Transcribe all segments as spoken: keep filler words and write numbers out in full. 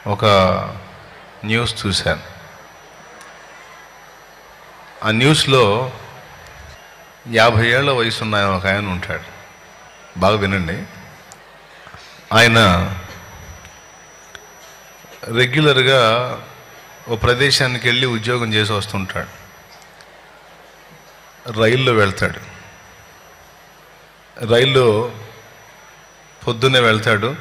ఒక న్యూస్ చూశాను. ఆ న్యూస్లో యాభై ఏళ్ల వయసున్న ఒక ఆయన ఉంటాడు. బాగా వినండి. ఆయన రెగ్యులర్గా ఓ ప్రదేశానికి వెళ్ళి ఉద్యోగం చేసి వస్తుంటాడు. రైల్లో వెళ్తాడు. రైల్లో పొద్దున్నే వెళ్తాడు,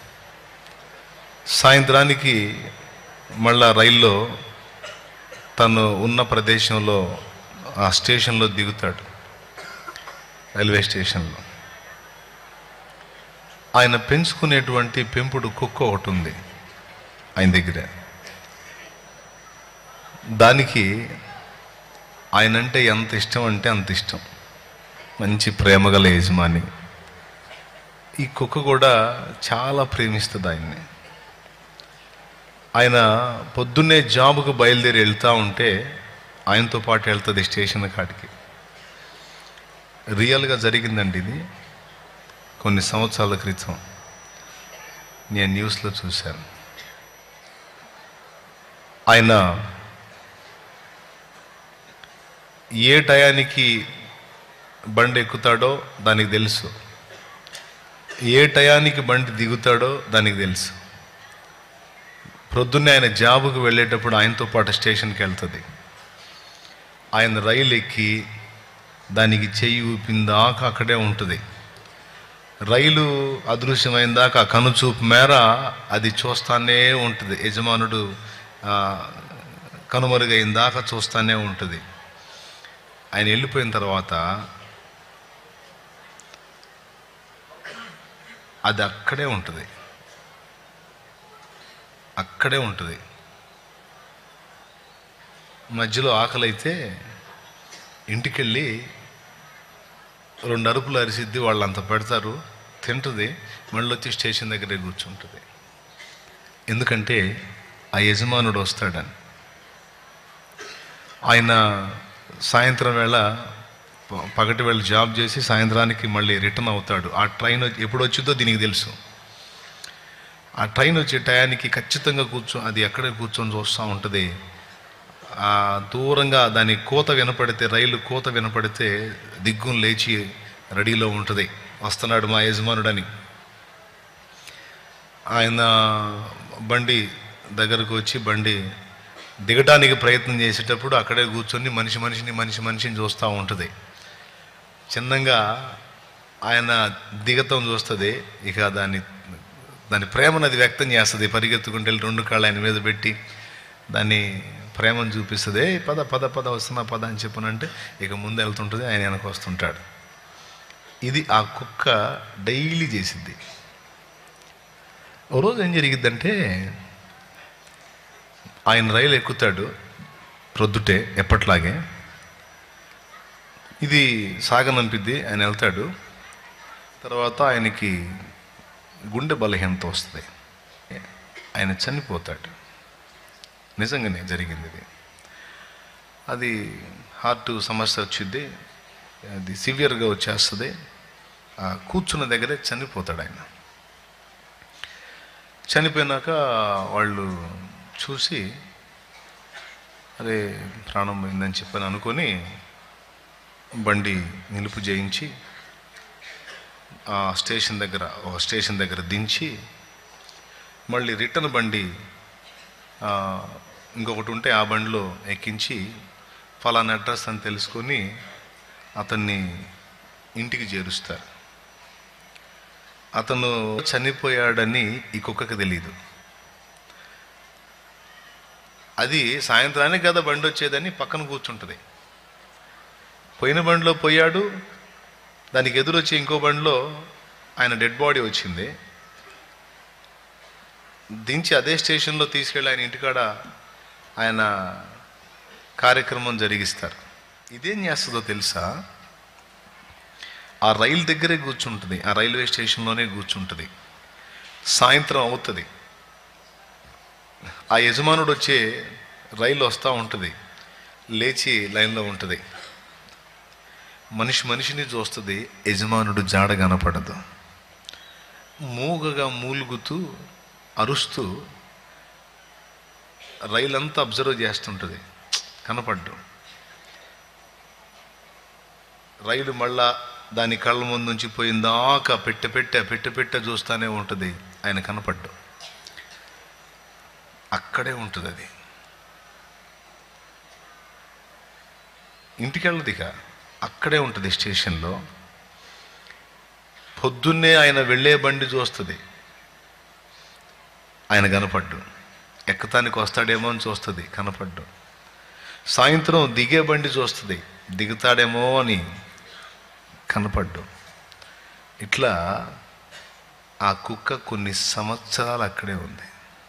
సాయంత్రానికి మళ్ళా రైల్లో తను ఉన్న ప్రదేశంలో ఆ స్టేషన్లో దిగుతాడు. రైల్వే స్టేషన్లో ఆయన పెంచుకునేటువంటి పెంపుడు కుక్క ఒకటి ఉంది ఆయన దగ్గర. దానికి ఆయనంటే ఎంత ఇష్టం అంటే అంత ఇష్టం. మంచి ప్రేమగల యజమాని. ఈ కుక్క కూడా చాలా ప్రేమిస్తుంది ఆయన్ని. ఆయన పొద్దున్నే జాబుకు బయలుదేరి వెళ్తూ ఉంటే ఆయనతో పాటు వెళ్తుంది స్టేషన్ కాడికి. రియల్గా జరిగిందండి ఇది. కొన్ని సంవత్సరాల క్రితం నేను న్యూస్లో చూశాను. ఆయన ఏ టయానికి బండి ఎక్కుతాడో దానికి తెలుసు, ఏ టయానికి బండి దిగుతాడో దానికి తెలుసు. ప్రొద్దున్నే ఆయన జాబుకు వెళ్ళేటప్పుడు ఆయనతో పాటు స్టేషన్కి వెళ్తుంది. ఆయన రైలు ఎక్కి దానికి చెయ్యి ఊపిందాకా అక్కడే ఉంటుంది. రైలు అదృశ్యమైన దాకా కనుచూపు మేర అది చూస్తానే ఉంటుంది. యజమానుడు కనుమరుగైన దాకా చూస్తానే ఉంటుంది. ఆయన వెళ్ళిపోయిన తర్వాత అది అక్కడే ఉంటుంది, అక్కడే ఉంటుంది. మధ్యలో ఆకలి అయితే ఇంటికెళ్ళి రెండు అరుపులు అరిసిద్ది, వాళ్ళు అంత పెడతారు, తింటుంది, మళ్ళీ వచ్చి స్టేషన్ దగ్గరే కూర్చుంటుంది. ఎందుకంటే ఆ యజమానుడు వస్తాడని. ఆయన సాయంత్రం వేళ పగటి వేళ జాబ్ చేసి సాయంత్రానికి మళ్ళీ రిటర్న్ అవుతాడు. ఆ ట్రైన్ ఎప్పుడు వచ్చిందో దీనికి తెలుసు. ఆ ట్రైన్ వచ్చే టయానికి ఖచ్చితంగా కూర్చో అది ఎక్కడే కూర్చొని చూస్తూ ఉంటుంది. ఆ దూరంగా దాని కోత వినపడితే, రైలు కోత వినపడితే దిగ్గును లేచి రెడీలో ఉంటుంది, వస్తున్నాడు మా యజమానుడని. ఆయన బండి దగ్గరకు వచ్చి బండి దిగటానికి ప్రయత్నం చేసేటప్పుడు అక్కడే కూర్చొని మనిషి మనిషిని మనిషి మనిషిని చూస్తూ ఉంటుంది. చిన్నగా ఆయన దిగతం చూస్తుంది. ఇక దాన్ని దాని ప్రేమను అది వ్యక్తం చేస్తుంది. పరిగెత్తుకుంటే రెండు కాళ్ళు ఆయన మీద పెట్టి దాన్ని ప్రేమను చూపిస్తుంది. పద పద పద వస్తున్నా పద అని చెప్పనంటే ఇక ముందు వెళ్తుంటుంది, ఆయన వెనక వస్తుంటాడు. ఇది ఆ కుక్క డైలీ చేసిద్ది. ఓ రోజు ఏం జరిగిద్దంటే ఆయన రైలు ఎక్కుతాడు ప్రొద్దుటే ఎప్పట్లాగే. ఇది సాగనంపిద్ది, ఆయన వెళ్తాడు. తర్వాత ఆయనకి గుండె బలహీనత వస్తుంది, ఆయన చనిపోతాడు. నిజంగానే జరిగింది ఇది. అది హార్ట్ సమస్య వచ్చింది, అది సివియర్గా వచ్చేస్తుంది. ఆ కూర్చున్న దగ్గరే చనిపోతాడు ఆయన. చనిపోయినాక వాళ్ళు చూసి అరే ప్రాణం పోయిందని చెప్పని అనుకొని బండి నిలుపు చేయించి ఆ స్టేషన్ దగ్గర ఒక స్టేషన్ దగ్గర దించి మళ్ళీ రిటర్న్ బండి ఇంకొకటి ఉంటే ఆ బండిలో ఎక్కించి ఫలానా అడ్రస్ అని తెలుసుకొని అతన్ని ఇంటికి చేరుస్తారు. అతను చనిపోయాడని ఈ కుక్కకి తెలియదు. అది సాయంత్రానికి కదా బండి వచ్చేదని పక్కన కూర్చుంటుంది. పోయిన బండిలో పోయాడు, దానికి ఎదురొచ్చి ఇంకో బండిలో ఆయన డెడ్ బాడీ వచ్చింది. దించి అదే స్టేషన్లో తీసుకెళ్ళి ఆయన ఇంటికాడ ఆయన కార్యక్రమం జరిగిస్తారు. ఇదేం చేస్తుందో తెలుసా? ఆ రైలు దగ్గరే కూర్చుంటుంది, ఆ రైల్వే స్టేషన్లోనే కూర్చుంటుంది. సాయంత్రం అవుతుంది, ఆ యజమానుడు వచ్చే రైలు వస్తూ ఉంటుంది, లేచి లైన్లో ఉంటుంది. మనిషి మనిషిని చూస్తుంది, యజమానుడు జాడ కనపడదు. మూగగా మూలుగుతూ అరుస్తూ రైలు అంతా అబ్జర్వ్ చేస్తుంటుంది, కనపడ్డు. రైలు మళ్ళా దాని కళ్ళ ముందు నుంచి పోయిందాకా పెట్టె పెట్టె పెట్టె పెట్టె చూస్తూనే ఉంటుంది, ఆయన కనపడ్డు. అక్కడే ఉంటుంది అది, ఇంటికి వెళ్ళదిక, అక్కడే ఉంటుంది స్టేషన్లో. పొద్దున్నే ఆయన వెళ్ళే బండి చూస్తుంది, ఆయన కనపడ్డు. ఎక్కతానికి వస్తాడేమో అని చూస్తుంది, కనపడ్డు. సాయంత్రం దిగే బండి చూస్తుంది, దిగుతాడేమో అని కనపడ్డు. ఇట్లా ఆ కుక్క కొన్ని సంవత్సరాలు అక్కడే ఉంది.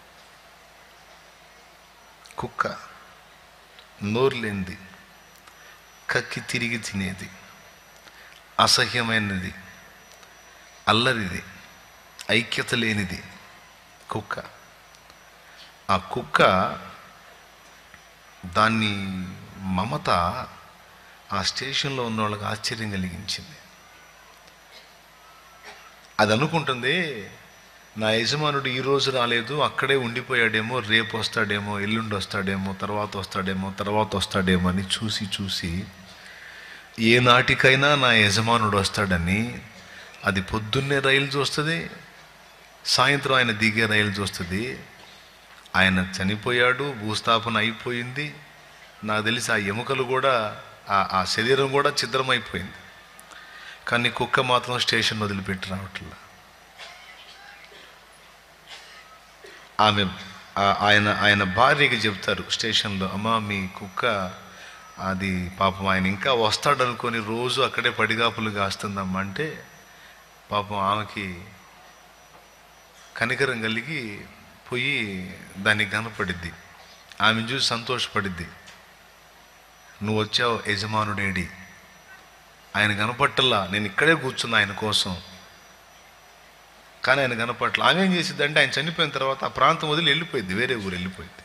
కుక్క నోరు లేనిది, కక్కి తిరిగి తినేది, అసహ్యమైనది, అల్లరిది, ఐక్యత లేనిది కుక్క. ఆ కుక్క దాన్ని మమత ఆ స్టేషన్లో ఉన్న వాళ్ళకి ఆశ్చర్యం కలిగించింది. అది అనుకుంటుంది, నా యజమానుడు ఈరోజు రాలేదు, అక్కడే ఉండిపోయాడేమో, రేపు వస్తాడేమో, ఎల్లుండి వస్తాడేమో, తర్వాత వస్తాడేమో తర్వాత వస్తాడేమో అని చూసి చూసి ఏ నాటికైనా నా యజమానుడు వస్తాడని అది పొద్దున్నే రైలు చూస్తుంది, సాయంత్రం ఆయన దిగే రైలు చూస్తుంది. ఆయన చనిపోయాడు, భూస్థాపన అయిపోయింది, నాకు తెలిసి ఆ ఎముకలు కూడా ఆ శరీరం కూడా ఛిద్రమైపోయింది. కానీ కుక్క మాత్రం స్టేషన్ వదిలిపెట్టి రావట్లా. ఆమె ఆయన ఆయన భార్యకి చెప్తారు స్టేషన్లో, అమ్మా మీ కుక్క అది పాపం ఆయన ఇంకా వస్తాడనుకొని రోజు అక్కడే పడిగాపులు కాస్తుందమ్మా అంటే, పాపం ఆమెకి కనికరం కలిగి పోయి దానికి కనపడిద్ది. ఆమెను చూసి సంతోషపడిద్ది, నువ్వు వచ్చావు యజమానుడేడి, ఆయన కనపట్టల్లా, నేను ఇక్కడే కూర్చున్నా ఆయన కోసం, కానీ ఆయన కనపట్ల. ఆమె ఏం చేసిద్ది అంటే, ఆయన చనిపోయిన తర్వాత ఆ ప్రాంతం వదిలి వెళ్ళిపోయింది, వేరే ఊరు వెళ్ళిపోయింది.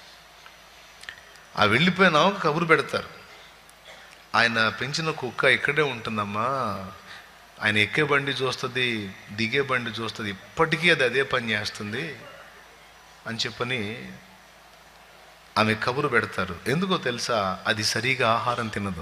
ఆ వెళ్ళిపోయిన కబురు పెడతారు, ఆయన పెంచిన కుక్క ఇక్కడే ఉంటుందమ్మా, ఆయన ఎక్కే బండి చూస్తుంది, దిగే బండి చూస్తుంది, ఇప్పటికీ అది అదే పని చేస్తుంది అని చెప్పని ఆమె కబురు పెడతారు. ఎందుకో తెలుసా, అది సరిగా ఆహారం తినదు.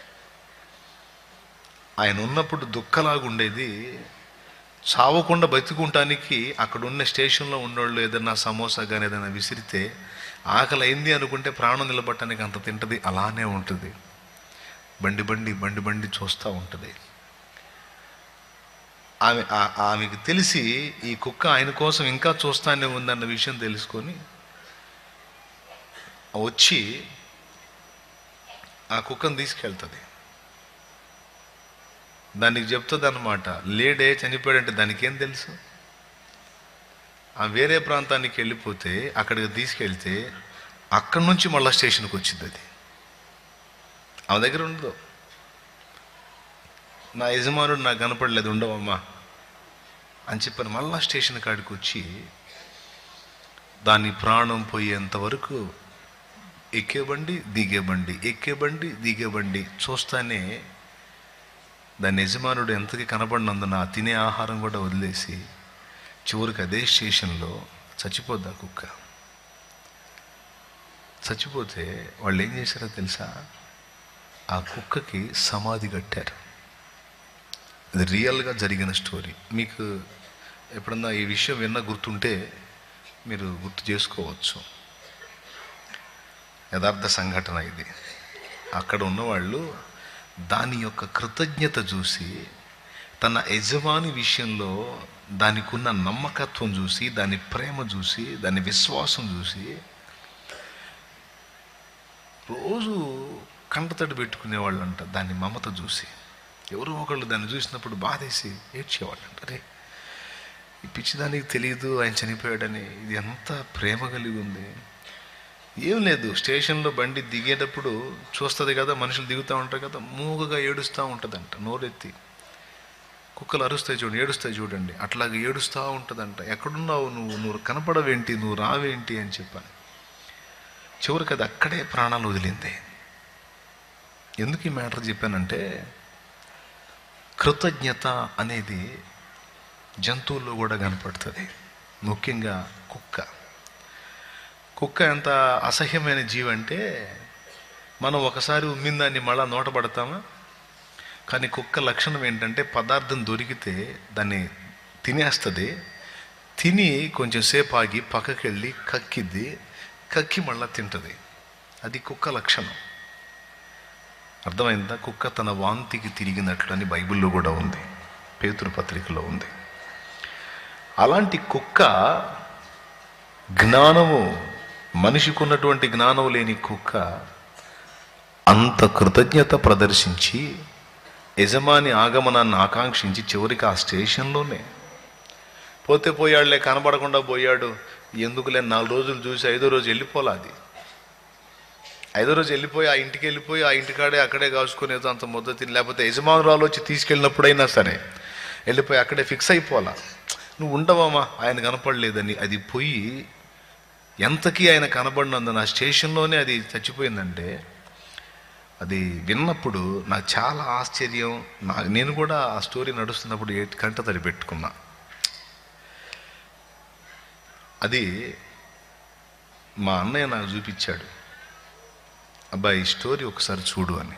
ఆయన ఉన్నప్పుడు దుఃఖలాగుండేది, చావకుండా బతుకుంటానికి అక్కడ ఉన్న స్టేషన్లో ఉన్నోళ్ళు ఏదైనా సమోసా కానీ ఏదైనా విసిరితే ఆకలి అయింది అనుకుంటే ప్రాణం నిలబట్టడానికి అంత తింటది. అలానే ఉంటుంది, బండి బండి బండి బండి చూస్తూ ఉంటుంది. ఆమె ఆమెకి తెలిసి ఈ కుక్క ఆయన కోసం ఇంకా చూస్తానే ఉందన్న విషయం తెలుసుకొని వచ్చి ఆ కుక్కను తీసుకెళ్తుంది. దానికి చెప్తుంది అన్నమాట, లేడే చనిపోయాడంటే దానికి ఏం తెలుసు. ఆ వేరే ప్రాంతానికి వెళ్ళిపోతే అక్కడికి తీసుకెళ్తే అక్కడి నుంచి మళ్ళీ స్టేషన్కి వచ్చింది. అది ఆమె దగ్గర ఉండదు. నా యజమానుడు నాకు కనపడలేదు, ఉండవమ్మా అని చెప్పని మళ్ళా స్టేషన్ కాడికి వచ్చి దాని ప్రాణం పోయేంత వరకు ఎక్కే బండి దిగే బండి ఎక్కే బండి దిగే బండి చూస్తానే దాని యజమానుడు ఎంతకి కనపడినందున తినే ఆహారం కూడా వదిలేసి చివరికి అదే స్టేషన్లో చచ్చిపోద్ది ఆ కుక్క. చచ్చిపోతే వాళ్ళు ఏం చేశారో తెలుసా, ఆ కుక్కకి సమాధి కట్టారు. ఇది రియల్గా జరిగిన స్టోరీ. మీకు ఎప్పుడన్నా ఈ విషయం విన్న గుర్తుంటే మీరు గుర్తు చేసుకోవచ్చు. యథార్థ సంఘటన ఇది. అక్కడ ఉన్నవాళ్ళు దాని యొక్క కృతజ్ఞత చూసి, తన యజమాని విషయంలో దానికి ఉన్న నమ్మకత్వం చూసి, దాని ప్రేమ చూసి, దాని విశ్వాసం చూసి రోజు కంటతడి పెట్టుకునేవాళ్ళు అంట. దాని మమత చూసి ఎవరో ఒకళ్ళు దాన్ని చూసినప్పుడు బాధేసి ఏడ్చేవాళ్ళు అంట. అరే ఈ పిచ్చిదానికి తెలియదు ఆయన చనిపోయాడని, ఇది ఎంత ప్రేమ కలిగి ఉంది. ఏం లేదు, స్టేషన్లో బండి దిగేటప్పుడు చూస్తుంది కదా, మనుషులు దిగుతూ ఉంటారు కదా, మూగగా ఏడుస్తూ ఉంటుందంట. నోరెత్తి కుక్కలు అరుస్తాయి చూడండి, ఏడుస్తాయి చూడండి, అట్లాగే ఏడుస్తూ ఉంటుందంట. ఎక్కడున్నావు నువ్వు, నువ్వు కనపడవేంటి, నువ్వు రావేంటి అని చెప్పాను. చివరికి అది అక్కడే ప్రాణాలు వదిలింది. ఎందుకు ఈ మ్యాటర్ చెప్పానంటే, కృతజ్ఞత అనేది జంతువుల్లో కూడా కనపడుతుంది, ముఖ్యంగా కుక్క. కుక్క ఎంత అసహ్యమైన జీవి అంటే, మనం ఒకసారి ఉమ్మిందాన్ని మళ్ళా నోట పడతామా? కానీ కుక్క లక్షణం ఏంటంటే, పదార్థం దొరికితే దాన్ని తినేస్తుంది, తిని కొంచెం సేపు ఆగి పక్కకి వెళ్ళి కక్కిద్ది, కక్కి మళ్ళా తింటుంది. అది కుక్క లక్షణం. అర్థమైందా? కుక్క తన వాంతికి తిరిగినట్లు అని బైబిల్లో కూడా ఉంది, పేతురు పత్రికలో ఉంది. అలాంటి కుక్క జ్ఞానము, మనిషికి ఉన్నటువంటి జ్ఞానం లేని కుక్క అంత కృతజ్ఞత ప్రదర్శించి యజమాని ఆగమనాన్ని ఆకాంక్షించి చివరికి ఆ స్టేషన్లోనే పోతే పోయాడులే, కనబడకుండా పోయాడు, ఎందుకులే నాలుగు రోజులు చూసి ఐదో రోజు వెళ్ళిపోలే. అది ఐదో రోజు వెళ్ళిపోయి ఆ ఇంటికి వెళ్ళిపోయి ఆ ఇంటికాడే అక్కడే కాసుకునేదో అంత ముద్ద తిని, లేకపోతే యజమానురాలు వచ్చి తీసుకెళ్ళినప్పుడైనా సరే వెళ్ళిపోయి అక్కడే ఫిక్స్ అయిపోలా, నువ్వు ఉండవమ్మా ఆయన కనపడలేదని. అది పోయి ఎంతకీ ఆయన కనబడినందున ఆ స్టేషన్లోనే అది చచ్చిపోయిందంటే, అది విన్నప్పుడు నాకు చాలా ఆశ్చర్యం. నా నేను కూడా ఆ స్టోరీ నడుస్తున్నప్పుడు ఏ కంట తడి పెట్టుకున్నా. అది మా అన్నయ్య నాకు చూపించాడు, అబ్బాయి ఈ స్టోరీ ఒకసారి చూడు అని.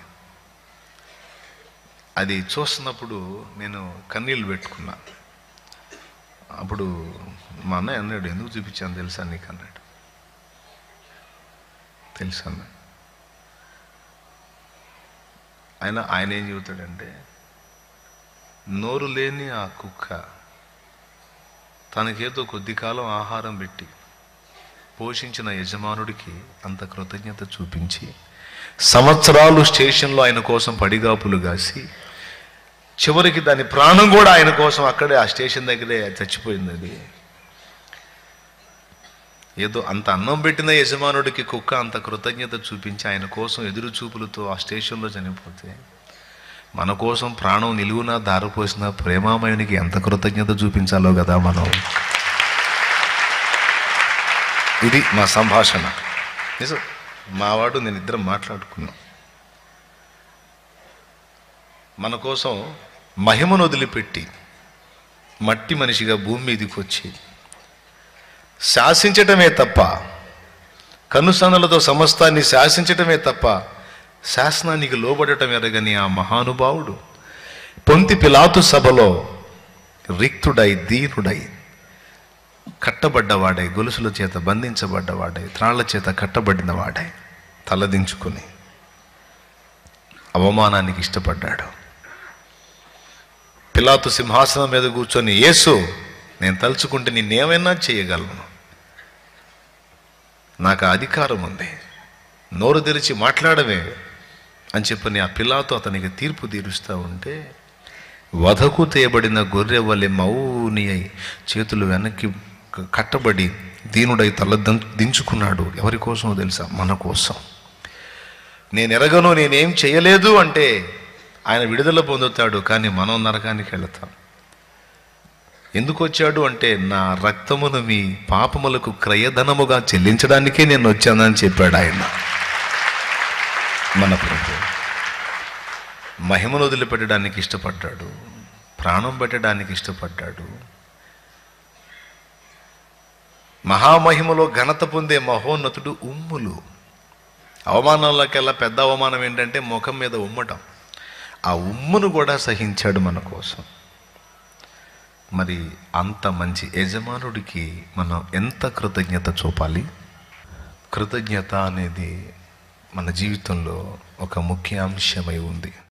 అది చూస్తున్నప్పుడు నేను కన్నీళ్ళు పెట్టుకున్నా. అప్పుడు మా అన్నయ్య అన్నాడు, ఎందుకు చూపించాను తెలుసా నీకు అన్నాడు. తెలుసా అన్న. ఆయన ఆయన ఏం చెబుతాడంటే, నోరు లేని ఆ కుక్క తనకేదో కొద్ది కాలం ఆహారం పెట్టి పోషించిన యజమానుడికి అంత కృతజ్ఞత చూపించి సంవత్సరాలు స్టేషన్లో ఆయన కోసం పడిగాపులు కాసి చివరికి దాని ప్రాణం కూడా ఆయన కోసం అక్కడే ఆ స్టేషన్ దగ్గరే చచ్చిపోయింది. అది ఏదో అంత అన్నం పెట్టిన యజమానుడికి కుక్క అంత కృతజ్ఞత చూపించి ఆయన కోసం ఎదురు చూపులతో ఆ స్టేషన్లో చనిపోతే, మన కోసం ప్రాణం నిలువున దారిపోసిన ప్రేమామయునికి ఎంత కృతజ్ఞత చూపించాలో కదా మనం. ఇది మా సంభాషణ. నిజం, మావాడు నేను ఇద్దరం మాట్లాడుకున్నాం. మన కోసం మహిమను వదిలిపెట్టి మట్టి మనిషిగా భూమి మీదకి వచ్చి శాసించటమే తప్ప, కనుసన్నలతో సమస్తాన్ని శాసించటమే తప్ప శాసనానికి లోబడటం ఎరగని ఆ మహానుభావుడు పొంతి పిలాతు సభలో రిక్తుడై, దీనుడై, కట్టబడ్డవాడై, గొలుసుల చేత బంధించబడ్డవాడై, త్రాళ్ల చేత కట్టబడిన వాడై తలదించుకుని అవమానానికి ఇష్టపడ్డాడు. పిలాతు సింహాసనం మీద కూర్చొని, యేసు నేను తలుచుకుంటే నిన్నేమైనా చేయగలను, నాకు అధికారం ఉంది, నోరు తెరిచి మాట్లాడమే అని చెప్పని ఆ పిలాతు అతనికి తీర్పు తీరుస్తూ ఉంటే, వధకు తేయబడిన గొర్రె వలె మౌని అయి చేతులు వెనక్కి కట్టబడి దీనుడై తల దించుకున్నాడు. ఎవరి కోసమో తెలుసా? మన కోసం. నేను ఎరగను, నేనేం చేయలేదు అంటే ఆయన విడుదల పొందుతాడు, కానీ మనం నరకానికి వెళతాం. ఎందుకు వచ్చాడు అంటే, నా రక్తమును మీ పాపములకు క్రయధనముగా చెల్లించడానికే నేను వచ్చానని చెప్పాడు ఆయన. మన ప్రభు మహిమను వదిలిపెట్టడానికి ఇష్టపడ్డాడు, ప్రాణం పెట్టడానికి ఇష్టపడ్డాడు. మహామహిమలో ఘనత పొందే మహోన్నతుడు ఉమ్ములు. అవమానంలోకెల్లా పెద్ద అవమానం ఏంటంటే ముఖం మీద ఉమ్మటం. ఆ ఉమ్మును కూడా సహించాడు మన కోసం. మరి అంత మంచి యజమానుడికి మనం ఎంత కృతజ్ఞత చూపాలి? కృతజ్ఞత అనేది మన జీవితంలో ఒక ముఖ్య అంశమై ఉంది.